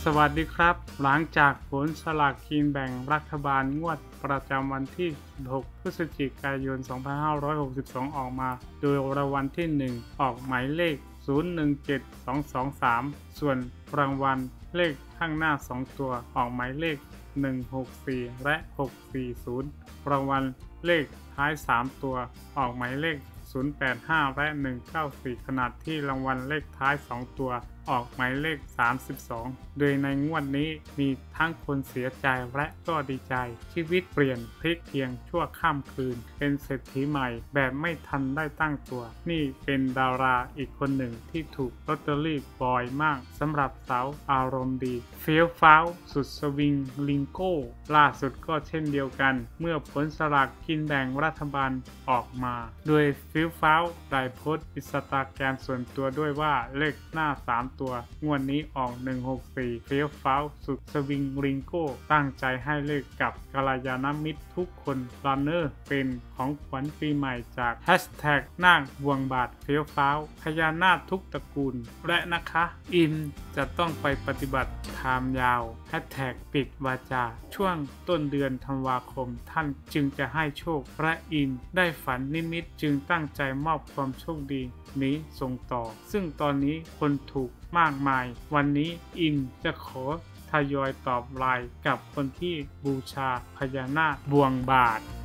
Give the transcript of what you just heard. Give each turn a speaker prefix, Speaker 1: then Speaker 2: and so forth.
Speaker 1: วัสดีครับหลังจากผลสลากกินแบ่งรัฐบาลงวดประจำวันที่16พฤศจิกายน2562ออกมาโดยรางวัลที่ 1 ออกหมายเลข 017223 ส่วนรางวัลเลขข้างหน้า 2 ตัวออกหมายเลข 164 และ 640 รางวัลเลขท้าย 3 ตัวออกหมายเลข 085 และ 194 ขณะที่รางวัลเลขท้าย 2 ตัวออกหมายเลข 32 โดยในงวดนี้มีทั้งคนเสียใจและก็ดีใจชีวิตเปลี่ยนพลิกเพียงชั่วข้ามคืนเป็นเศรษฐีใหม่แบบไม่ทันได้ตั้งตัวนี่เป็นดาราอีกคนหนึ่งที่ถูกลอตเตอรี่บ่อยมากสำหรับสาวอารมณ์ดีเฟี้ยวฟ้าวสุดสวิงลิงโก้ล่าสุดก็เช่นเดียวกันเมื่อผลสลากกินแบ่งรัฐบาลออกมาโดยเฟี้ยวฟ้าวได้โพสต์อินสตาแกรมส่วนตัวด้วยว่าเลขหน้า3ตัวงวดนี้ออก164เฟี้ยวฟ้าวสุดสวิงลิงโก้ตั้งใจให้เลขกับกัลยาณมิตรทุกคนรันเนอร์เป็นของขวัญปีใหม่จากแฮชแท็กนาคบวงบาทเฟี้ยวฟ้าวพญานาคทุกตระกูลและนะคะอินจะต้องไปปฏิบัติธรรมยาวแฮชแท็กปิดวาจาช่วงต้นเดือนธันวาคมท่านจึงจะให้โชคและอินได้ฝันนิมิตจึงตั้งใจมอบความโชคดีนี้ส่งต่อซึ่งตอนนี้คนถูกมากมายวันนี้อินจะขอทยอยตอบไลน์กับคนที่บูชาพญานาคบวงบาท